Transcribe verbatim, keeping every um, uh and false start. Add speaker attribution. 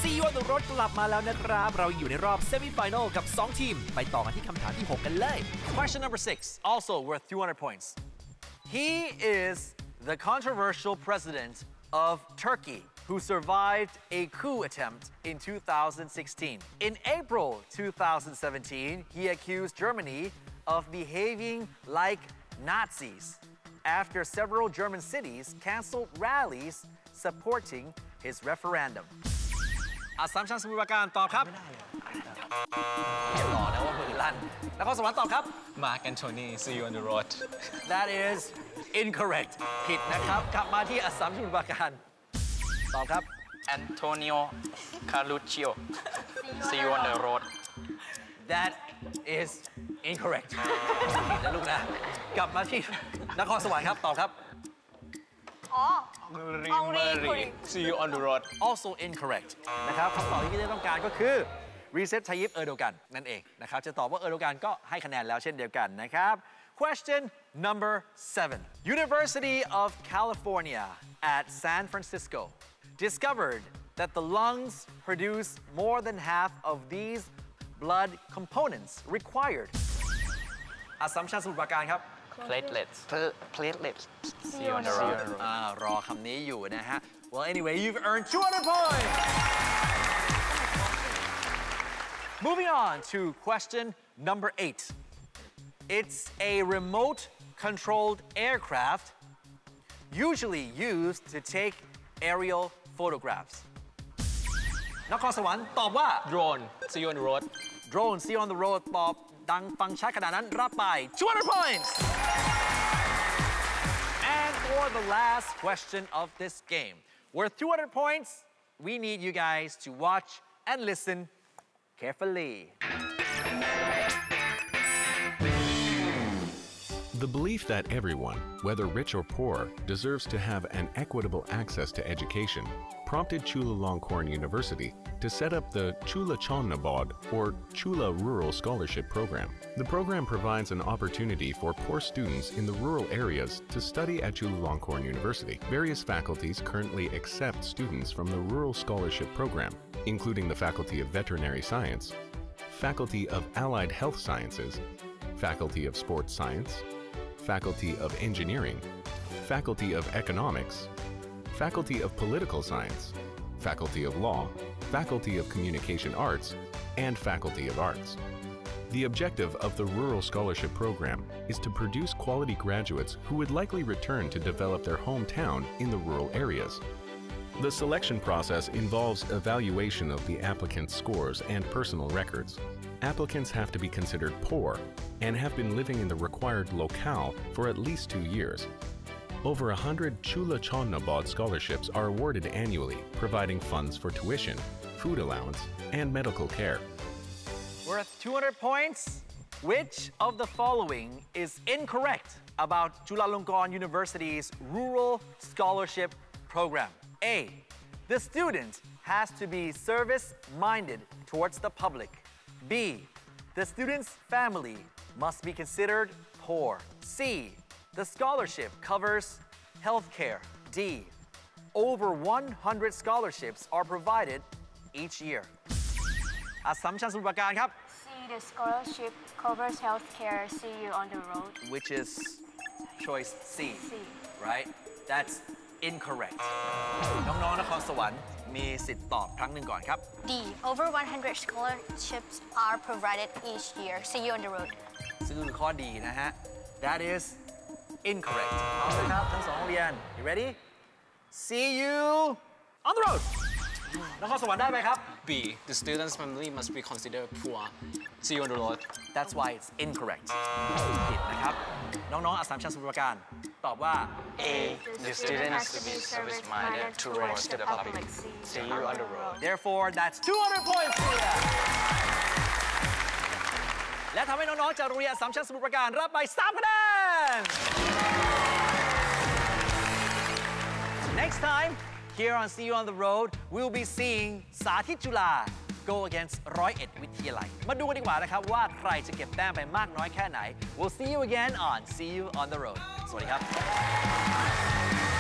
Speaker 1: ซี ยู on the road กลับมาแล้วนะครับเราอยู่ในรอบ semi-final กับสองทีมไปต่อกันที่คำถามที่หกกันเลย
Speaker 2: Question number six also worth two hundred points He is the controversial president of Turkey who survived a coup attempt in two thousand sixteen. In April two thousand seventeen, he accused Germany of behaving like Nazis after several German cities canceled rallies supporting his referendum. อัสสัมชัญ สมุทรปราการตอบครับอย่าหล่อนะว่ามือลั่นแล้วก็สวรรค์ตอบครับ
Speaker 3: Mark Antony see you on the road
Speaker 2: That is incorrect ผิดนะครับกลับมาที่อัสสัมชัญ สมุทรปราการตอบครับ
Speaker 3: Antonio Carluccio see you on the road
Speaker 2: That is incorrect ผิดนะลูกนะกลับมาที่นครสวรรค์ครับตอบครับ
Speaker 4: อ๋อ
Speaker 3: Henri see you on the road
Speaker 2: also incorrect นะครับคำตอบที่พี่เต้ต้องการก็คือ Recep Tayyip Erdogan นั่นเองนะครับจะตอบว่า Erdogan ก็ให้คะแนนแล้วเช่นเดียวกันนะครับ Question number seven University of California at San Francisco discovered that the lungs produce more than half of these blood components required อัสสัมชัญ สมุทรปราการครับ
Speaker 3: platelets platelets
Speaker 4: see you on the road
Speaker 2: อ่ารอคำนี้อยู่นะฮะ Well anyway you've earned two hundred points Moving on to question number eight It's a remote controlled aircraft usually used to take aerial photographs นครสวรรค์ตอบว่า
Speaker 3: drone see you on the road
Speaker 2: drone see on the road ตอบดังฟังชัดขนาดนั้นรับไป two hundred points And for the last question of this game worth two hundred points we need you guys to watch and listen carefully
Speaker 5: The belief that everyone, whether rich or poor, deserves to have an equitable access to education prompted Chulalongkorn University to set up the Chula Chonnabod or Chula Rural Scholarship Program. The program provides an opportunity for poor students in the rural areas to study at Chulalongkorn University. Various faculties currently accept students from the Rural Scholarship Program, including the Faculty of Veterinary Science, Faculty of Allied Health Sciences, Faculty of Sports Science, Faculty of Engineering, Faculty of Economics, Faculty of Political Science, Faculty of Law, Faculty of Communication Arts, and Faculty of Arts. The objective of the Rural Scholarship Program is to produce quality graduates who would likely return to develop their hometown in the rural areas. The selection process involves evaluation of the applicant's scores and personal records. Applicants have to be considered poor and have been living in the required locale for at least two years. Over a hundred Chula Chonnabod scholarships are awarded annually, providing funds for tuition, food allowance, and medical care.
Speaker 2: Worth two hundred points. Which of the following is incorrect about Chulalongkorn University's Rural Scholarship Program? A. The student has to be service-minded towards the public. B. The student's family must be considered poor. C. The scholarship covers healthcare. D. Over one hundred scholarships are provided each year. อัสสัมชัญ สมุทรปราการครับ
Speaker 4: C the scholarship covers healthcare see you on the road
Speaker 2: Which is choice C
Speaker 4: C
Speaker 2: right That's incorrect น้องๆนครสวรรค์มีสิทธิ์ตอบครั้งหนึ่งก่อนครับ
Speaker 4: D over one hundred scholarships are provided each year see you on the road
Speaker 2: ซึ่งคือข้อดีนะฮะ That is incorrect เอาเลยครับทั้งสองโรงเรียน You ready See you on the road นครสวรรค์ได้ไหมครับ
Speaker 3: B the student's family must be considered poor see you on the road
Speaker 2: That's why it's incorrect ผิดนะครับน้องๆอัสสัมชัญ สมุทรปราการตอบว่า
Speaker 3: A the student has to be service-minded towards the public see you on the road
Speaker 2: Therefore that's two hundred points here และทำให้น้องๆจากโรงเรียนอัสสัมชัญ สมุทรปราการรับไปสามคะแนน Next time here on See You on the Road we'll be seeing สาธิตจุฬา go against ร้อยเอ็ดวิทยาลัยมาดูกันดีกว่านะครับว่าใครจะเก็บแต้มไปมากน้อยแค่ไหน We'll see you again on See You on the Road สวัสดีครับ